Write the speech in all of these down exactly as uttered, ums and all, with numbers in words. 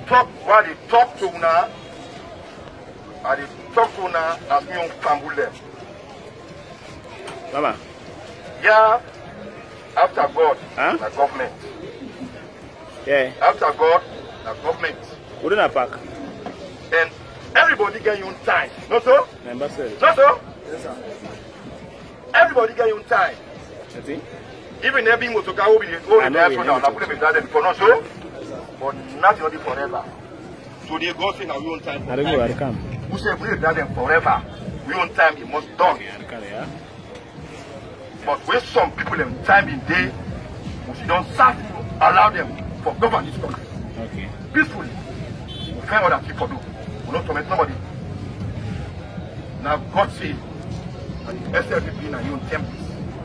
talk, while they talk to una, I they talk to una as me on Kambule. Mama. Yeah, after God, huh? the government. Yeah. After God, the government. We don't park. And everybody get your own time. Not so? Not so? Yes, sir. Everybody get your own time. I think. Even every motoka will be the only person now. I put them in that before, not so? But not only forever. So they go say now your own time. I don't know where to come. Who say we that them forever? Your own time it must done. Yeah. But with some people in time in day, we don't serve allow them for govern this country. Okay. Peacefully. We find what that people do. We don't torment nobody. Now God say, and the S L P P in your own temples.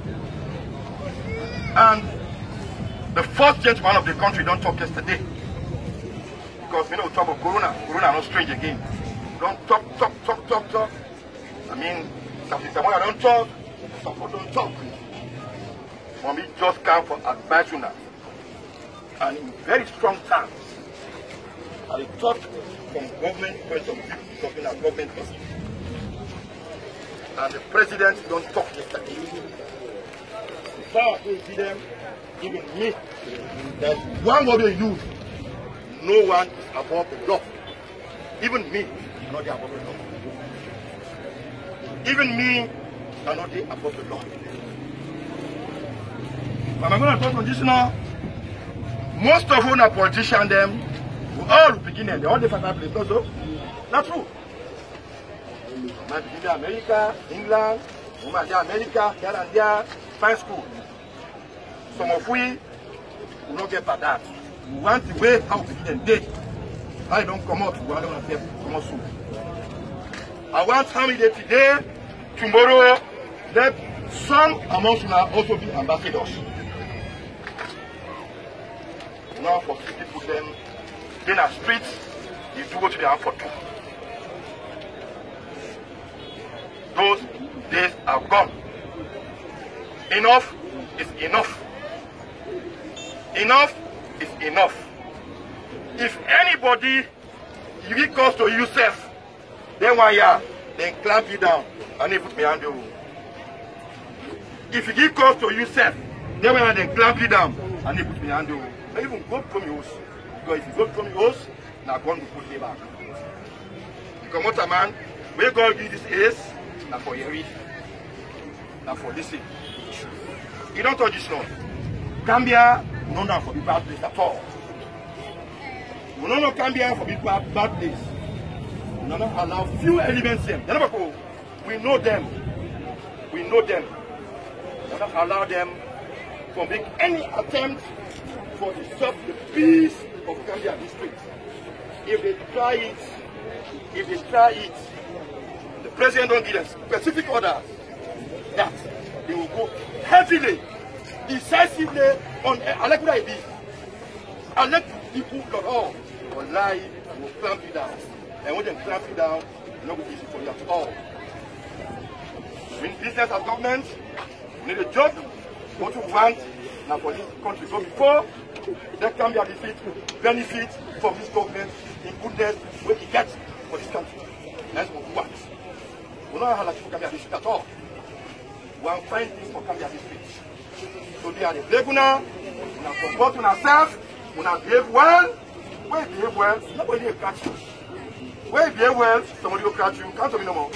And the first gentleman of the country don't talk yesterday. Because we know we talk about Corona. Corona not strange again. Don't talk, talk, talk, talk, talk. I mean, some people don't talk, some people don't talk. For me, just come for advice now. And in very strong terms. I talk from government point of view, talking about government person. And the president don't talk yesterday. The power to see them, even me, that one word they use, no one is above the law. Even me, I'm not above the law. Even me, I'm not above the law. But I'm going to talk on this now. Most of you are politicians, them, we all begin they all different places, not so? Not true. Might be America, England, we might be America, here and there, fine school. Some of we will not get by that. We want the way how we begin date. I don't come out, we don't want to come out soon. I want how we did today, tomorrow, let some amongst you also be ambassadors. Now for people then in the streets, you do what they have for two. Those days are gone. Enough is enough. Enough is enough. If anybody you get close to yourself, then one year, then clamp you down and they put me on you. If you get close to yourself, then one year, then clamp you down and they put me on you. Not even go from your house. Because if you go from your house, now God will put you back. Because what a man, where God give this ace, now for your read, now for this thing. You don't touch this now. Gambia, no now for the bad place at all. We don't know Gambia for the bad, bad place. We don't allow few elements them. We know them. We know them. We don't allow them to make any attempt for the stop the peace of Gambia district. If they try it, if they try it, the president don't give them specific orders that they will go heavily, decisively on elect I B. Elect people not all, but lie will clamp you down. And when they clamp you down, it's not going to be easy for you at all. We need business as government, we need a job, what we want now for this country. So before there can be a defeat, benefit from this government in goodness what it gets for this country. That's what we want. We don't have people can be a defeat at all. We want to find things for can be a defeat. So they are the labor now, we are supporting ourselves, we are behave well. When you behave well, nobody will catch you. When you behave well, somebody will catch you. Can't tell me no more.